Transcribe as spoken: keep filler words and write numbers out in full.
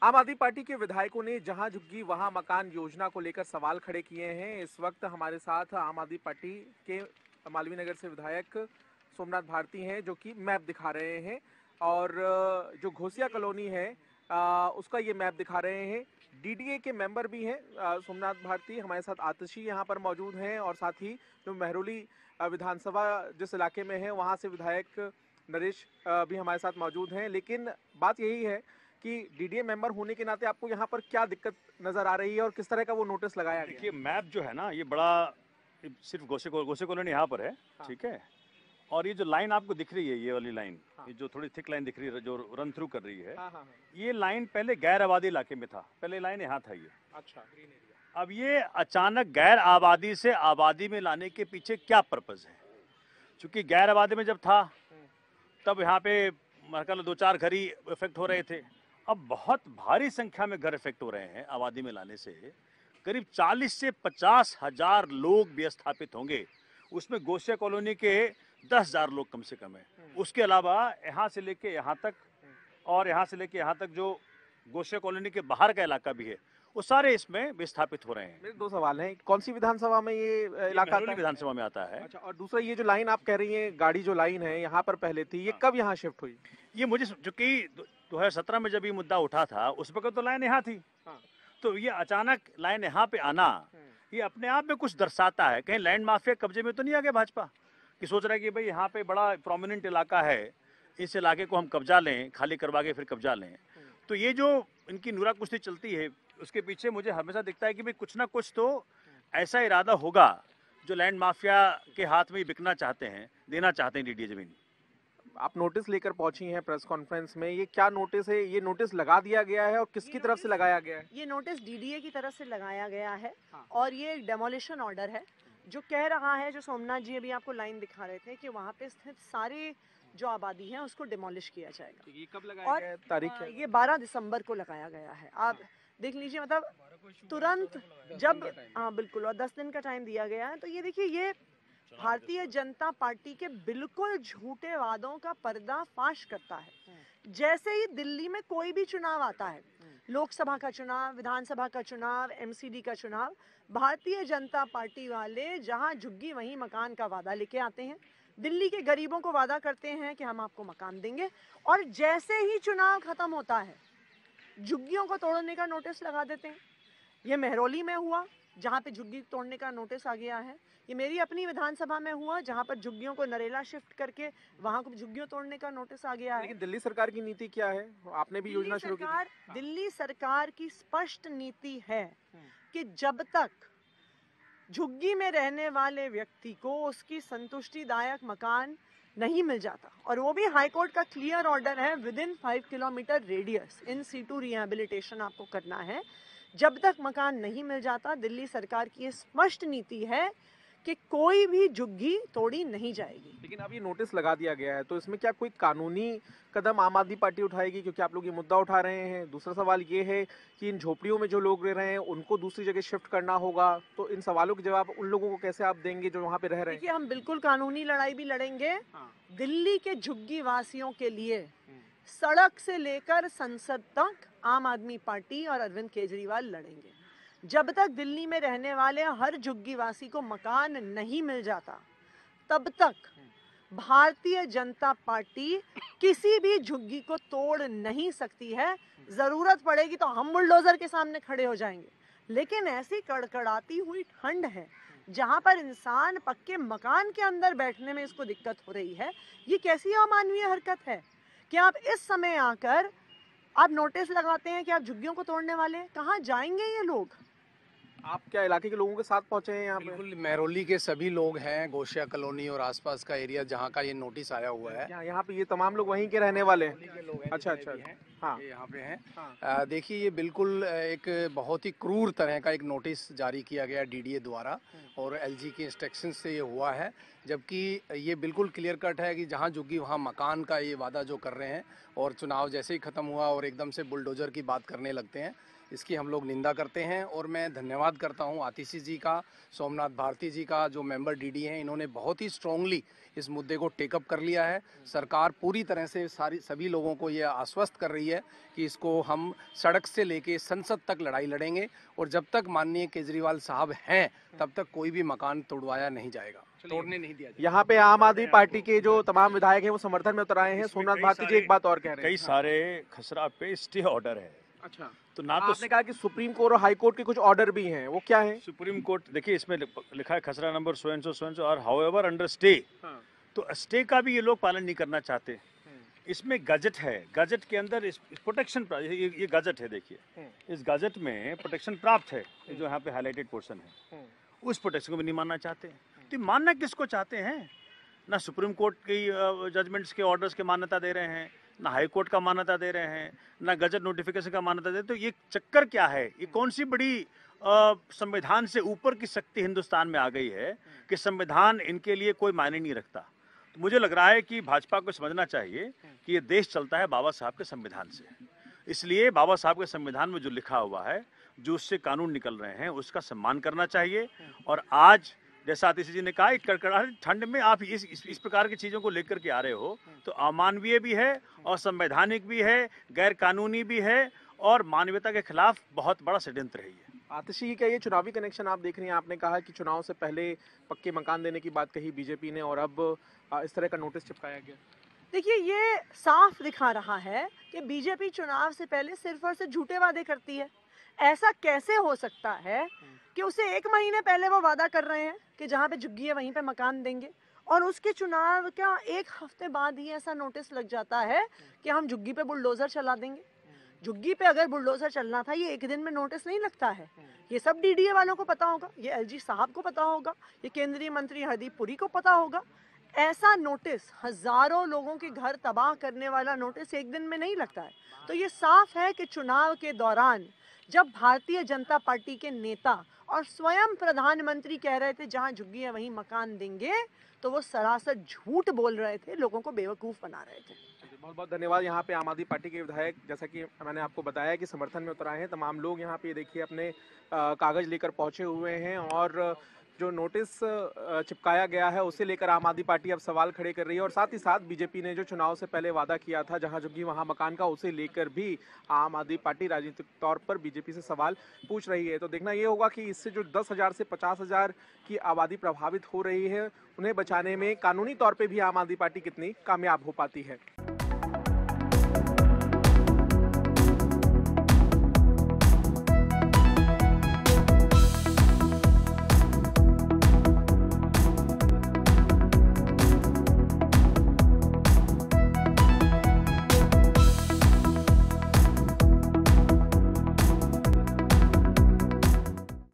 आम आदमी पार्टी के विधायकों ने जहां झुग्गी वहां मकान योजना को लेकर सवाल खड़े किए हैं। इस वक्त हमारे साथ आम आदमी पार्टी के मालवीय नगर से विधायक सोमनाथ भारती हैं, जो कि मैप दिखा रहे हैं और जो घोसिया कॉलोनी है आ, उसका ये मैप दिखा रहे हैं। डीडीए के मेंबर भी हैं सोमनाथ भारती, हमारे साथ आतिशी यहाँ पर मौजूद हैं और साथ ही जो मेहरौली विधानसभा जिस इलाके में है वहाँ से विधायक नरेश भी हमारे साथ मौजूद हैं। लेकिन बात यही है कि डीडीए मेंबर होने के नाते आपको यहाँ पर क्या दिक्कत नजर आ रही है और किस तरह का वो नोटिस लगाया गया? देखिए, मैप जो है ना, ये बड़ा सिर्फ गोसे गोसे कॉलोनी यहाँ पर है। हाँ। ठीक है, और ये जो लाइन आपको दिख रही है, ये वाली लाइन, हाँ। ये जो थोड़ी थिक लाइन दिख रही है जो रन थ्रू कर रही है, हाँ, हाँ, हाँ। ये लाइन पहले गैर आबादी इलाके में था। पहले लाइन यहाँ था ये। अच्छा, अब ये अचानक गैर आबादी से आबादी में लाने के पीछे क्या पर्पज है? क्योंकि गैर आबादी में जब था तब यहाँ पे मतलब दो चार घर ही इफेक्ट हो रहे थे। अब बहुत भारी संख्या में घर इफेक्ट हो रहे हैं आबादी में लाने से। करीब चालीस से पचास हजार लोग विस्थापित होंगे। उसमें गोसिया कॉलोनी के दस हजार लोग कम से कम है। उसके अलावा यहाँ से लेके यहाँ तक और यहाँ से लेके यहाँ तक जो गोसिया कॉलोनी के बाहर का इलाका भी है, वो सारे इसमें विस्थापित हो रहे हैं। मेरे दो सवाल हैं, कौन सी विधानसभा में ये इलाका आता है? विधानसभा में आता है। अच्छा, और दूसरा ये जो लाइन आप कह रही हैं, गाड़ी जो लाइन है यहाँ पर पहले थी, ये हाँ। कब यहाँ शिफ्ट हुई? ये मुझे चूंकि दो हजार सत्रह में जब ये मुद्दा उठा था उस वक्त तो लाइन यहाँ थी, हाँ। तो ये अचानक लाइन यहाँ पे आना ये अपने आप में कुछ दर्शाता है। कहीं लैंड माफिया कब्जे में तो नहीं आ गया भाजपा कि सोच रहा है कि भाई यहाँ पे बड़ा प्रोमिनेंट इलाका है, इस इलाके को हम कब्जा लें, खाली करवा के फिर कब्जा लें। तो ये जो इनकी नूरा कुश्ती चलती है, उसके पीछे मुझे हमेशा दिखता है कि भाई कुछ ना कुछ तो ऐसा इरादा होगा जो लैंड माफिया के हाथ में बिकना चाहते हैं, देना चाहते हैं डीडीए जमीन। आप नोटिस लेकर पहुंची हैं प्रेस कॉन्फ्रेंस में, ये क्या नोटिस है? ये नोटिस लगा दिया गया है और किसकी तरफ से लगाया गया है? ये नोटिस डीडीए की तरफ से लगाया गया है, हाँ। और ये एक डेमोलिशन ऑर्डर है जो कह रहा है, जो सोमनाथ जी अभी आपको लाइन दिखा रहे थे, कि वहाँ पे स्थित सारे जो आबादी है उसको डिमोलिश किया जाएगा। ये कब लगाया गया है? तारीख क्या है? ये बारह दिसंबर को लगाया गया है। आप देख लीजिए, मतलब तुरंत जब, हाँ बिल्कुल, और दस दिन का टाइम दिया गया है। तो ये देखिए, ये भारतीय जनता पार्टी के बिल्कुल झूठे वादों का पर्दाफाश करता है। जैसे ही दिल्ली में कोई भी चुनाव आता है, लोकसभा का चुनाव, विधानसभा का चुनाव, एमसीडी का चुनाव, भारतीय जनता पार्टी वाले जहां झुग्गी वहीं मकान का वादा लेके आते हैं। दिल्ली के गरीबों को वादा करते हैं कि हम आपको मकान देंगे, और जैसे ही चुनाव खत्म होता है झुग्गियों को तोड़ने का नोटिस लगा देते हैं। ये मेहरौली में हुआ जहाँ पे झुग्गी तोड़ने का नोटिस आ गया है। ये मेरी अपनी विधानसभा में हुआ जहाँ पर झुग्गियों को नरेला शिफ्ट करके वहाँ को झुग्गियों तोड़ने का नोटिस आ गया है। लेकिन दिल्ली सरकार की नीति क्या है? आपने भी योजना शुरू की थी। दिल्ली सरकार की स्पष्ट नीति है कि जब तक झुग्गी में रहने वाले व्यक्ति को उसकी संतुष्टिदायक मकान नहीं मिल जाता, और वो भी हाईकोर्ट का क्लियर ऑर्डर है, within five kilometre radius in situ rehabilitation आपको करना है। जब तक मकान नहीं मिल जाता, दिल्ली सरकार की ये स्पष्ट नीति है कि कोई भी झुग्गी तोड़ी नहीं जाएगी। लेकिन अब ये नोटिस लगा दिया गया है, तो इसमें क्या कोई कानूनी कदम आम आदमी पार्टी उठाएगी? क्योंकि आप लोग ये मुद्दा उठा रहे हैं। दूसरा सवाल ये है कि इन झोपड़ियों में जो लोग रह रहे हैं उनको दूसरी जगह शिफ्ट करना होगा, तो इन सवालों के जवाब उन लोगों को कैसे आप देंगे जो वहाँ पे रह रहे हैं? देखिए, हम बिल्कुल कानूनी लड़ाई भी लड़ेंगे। हाँ। दिल्ली के झुग्गी वासियों के लिए सड़क से लेकर संसद तक आम आदमी पार्टी और अरविंद केजरीवाल लड़ेंगे। जब तक दिल्ली में रहने वाले हर झुग्गी वासी को मकान नहीं मिल जाता, तब तक भारतीय जनता पार्टी किसी भी झुग्गी को तोड़ नहीं सकती है। जरूरत पड़ेगी तो हम बुलडोजर के सामने खड़े हो जाएंगे। लेकिन ऐसी कड़कड़ाती हुई ठंड है जहां पर इंसान पक्के मकान के अंदर बैठने में इसको दिक्कत हो रही है। ये कैसी अमानवीय हरकत है कि आप इस समय आकर आप नोटिस लगाते हैं कि आप झुग्गियों को तोड़ने वाले हैं? कहाँ जाएंगे ये लोग? आप क्या इलाके के लोगों के साथ पहुंचे हैं यहाँ पे? बिल्कुल, मेहरौली के सभी लोग हैं, गोसिया कॉलोनी और आसपास का एरिया जहाँ का ये नोटिस आया हुआ है। यहाँ यहाँ पे ये तमाम लोग वहीं के रहने वाले हैं? के लोग हैं, अच्छा अच्छा, हाँ, ये यहाँ पे हैं। हाँ। देखिए, ये बिल्कुल एक बहुत ही क्रूर तरह का एक नोटिस जारी किया गया डीडीए द्वारा और एलजी के इंस्ट्रक्शन से ये हुआ है। जबकि ये बिल्कुल क्लियर कट है कि जहाँ झुग्गी वहाँ मकान का ये वादा जो कर रहे हैं, और चुनाव जैसे ही खत्म हुआ और एकदम से बुलडोजर की बात करने लगते हैं, इसकी हम लोग निंदा करते हैं। और मैं धन्यवाद करता हूं आतिशी जी का, सोमनाथ भारती जी का, जो मेंबर डीडी हैं। इन्होंने बहुत ही स्ट्रांगली इस मुद्दे को टेकअप कर लिया है। सरकार पूरी तरह से सारी सभी लोगों को ये आश्वस्त कर रही है है कि इसको हम सड़क से लेके संसद तक लड़ाई लड़ेंगे और जब तक माननीय केजरीवाल साहब हैं तब तक कोई भी मकान तोड़वाया नहीं जाएगा, तोड़ने नहीं दिया जाएगा। यहाँ पे आम आदमी पार्टी के जो तमाम विधायक हैं वो समर्थन में उतर आए हैं। सोमनाथ भारती जी एक बात और कह रहे हैं, कई सारे खसरा पे स्टे ऑर्डर है। अच्छा, तो ना तो आपने कहा कि सुप्रीम कोर्ट और हाई कोर्ट के कुछ ऑर्डर भी हैं, वो क्या है? सुप्रीम कोर्ट देखिए इसमें लिखा है खसरा number so and so so and so और हाउएवर अंडर स्टे, तो स्टे का भी ये लोग पालन नहीं करना चाहते। इसमें गजट है, गजट के अंदर इस प्रोटेक्शन, ये, ये गजट है, देखिए इस गजट में प्रोटेक्शन प्राप्त है, ये जो यहाँ पे हाईलाइटेड पोर्शन है, उस प्रोटेक्शन को भी नहीं मानना चाहते। तो मानना किसको चाहते हैं? ना सुप्रीम कोर्ट की जजमेंट्स के ऑर्डर्स के मान्यता दे रहे हैं, ना हाई कोर्ट का मान्यता दे रहे हैं, ना गजट नोटिफिकेशन का मान्यता दे रहे हैं। तो ये चक्कर क्या है? ये कौन सी बड़ी संविधान से ऊपर की शक्ति हिंदुस्तान में आ गई है कि संविधान इनके लिए कोई मायने नहीं रखता? तो मुझे लग रहा है कि भाजपा को समझना चाहिए कि ये देश चलता है बाबा साहब के संविधान से, इसलिए बाबा साहब के संविधान में जो लिखा हुआ है, जो उससे कानून निकल रहे हैं, उसका सम्मान करना चाहिए। और आज जैसा आतिशी जी ने कहा, कड़कड़ाहट ठंड में आप इस, इस इस प्रकार की चीज़ों को लेकर के आ रहे हो तो अमानवीय भी है और संवैधानिक भी है, गैर कानूनी भी है और मानवता के खिलाफ बहुत बड़ा षड्यंत्र है ये। आतिशी जी, क्या ये चुनावी कनेक्शन आप देख रही हैं? आपने कहा कि चुनाव से पहले पक्के मकान देने की बात कही बीजेपी ने और अब इस तरह का नोटिस चिपकाया गया। देखिए, ये साफ दिखा रहा है कि बीजेपी चुनाव से पहले सिर्फ और सिर्फ झूठे वादे करती है। ऐसा कैसे हो सकता है कि उसे एक महीने पहले वो वादा कर रहे हैं कि जहाँ पे झुग्गी है वहीं पे मकान देंगे और उसके चुनाव का एक हफ्ते बाद ही ऐसा नोटिस लग जाता है कि हम झुग्गी पे बुलडोजर चला देंगे। झुग्गी पे अगर बुलडोजर चलना था, ये एक दिन में नोटिस नहीं लगता है। ये सब डीडीए वालों को पता होगा, ये एलजी साहब को पता होगा, ये केंद्रीय मंत्री हरदीप पुरी को पता होगा। ऐसा नोटिस, हजारों लोगों के घर तबाह करने वाला नोटिस एक दिन में नहीं लगता है। तो ये साफ है कि चुनाव के दौरान जब भारतीय जनता पार्टी के नेता और स्वयं प्रधानमंत्री कह रहे थे जहां झुग्गी है वहीं मकान देंगे, तो वो सरासर झूठ बोल रहे थे, लोगों को बेवकूफ बना रहे थे। बहुत बहुत धन्यवाद। यहाँ पे आम आदमी पार्टी के विधायक, जैसा कि मैंने आपको बताया कि समर्थन में उतर आए हैं। तमाम लोग यहाँ पे देखिए अपने कागज लेकर पहुंचे हुए हैं और जो नोटिस चिपकाया गया है उसे लेकर आम आदमी पार्टी अब सवाल खड़े कर रही है और साथ ही साथ बीजेपी ने जो चुनाव से पहले वादा किया था जहां झुग्गी वहां मकान का, उसे लेकर भी आम आदमी पार्टी राजनीतिक तौर पर बीजेपी से सवाल पूछ रही है। तो देखना ये होगा कि इससे जो दस हजार से पचास हजार की आबादी प्रभावित हो रही है, उन्हें बचाने में कानूनी तौर पर भी आम आदमी पार्टी कितनी कामयाब हो पाती है।